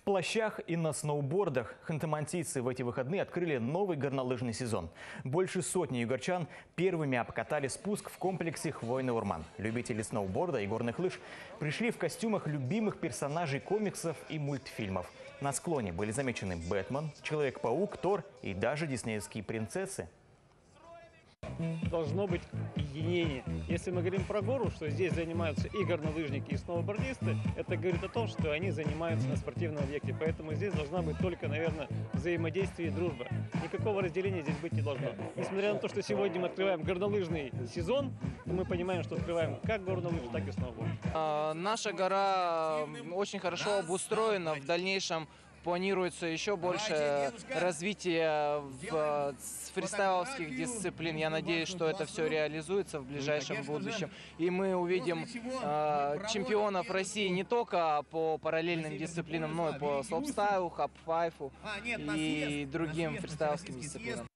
В плащах и на сноубордах ханты-мансийцы в эти выходные открыли новый горнолыжный сезон. Больше сотни югорчан первыми обкатали спуск в комплексе «Хвойный Урман». Любители сноуборда и горных лыж пришли в костюмах любимых персонажей комиксов и мультфильмов. На склоне были замечены Бэтмен, Человек-паук, Тор и даже диснеевские принцессы. Должно быть единение. Если мы говорим про гору, что здесь занимаются и горнолыжники, и сноубордисты, это говорит о том, что они занимаются на спортивном объекте. Поэтому здесь должна быть только, наверное, взаимодействие и дружба. Никакого разделения здесь быть не должно. Несмотря на то, что сегодня мы открываем горнолыжный сезон, мы понимаем, что открываем как горнолыжи, так и сноуборд. Наша гора очень хорошо обустроена. В дальнейшем планируется еще больше развития фристайловских дисциплин. Я надеюсь, что это все реализуется в ближайшем будущем. И мы увидим чемпионов России не только по параллельным дисциплинам, но и по слопстайлу, хап-файфу и другим фристайловским дисциплинам.